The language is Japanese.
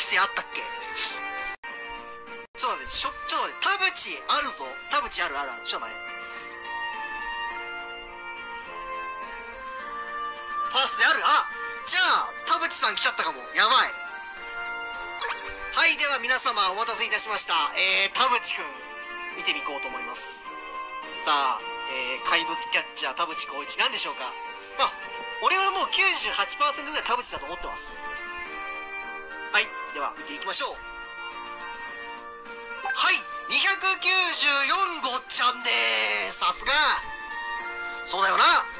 スあったっけ？ちょっと待って、田淵あるぞ。田淵ある。ちょっと待って。ファーストである。じゃあ、田淵さん来ちゃったかも。やばい。はい、では皆様お待たせいたしました。田淵くん、見てみこうと思います。さあ、怪物キャッチャー田淵光一なんでしょうか。まあ、俺はもう 98% ぐらい田淵だと思ってます。はい、では見ていきましょう。はい、294号ちゃんでーす。さすが。そうだよな。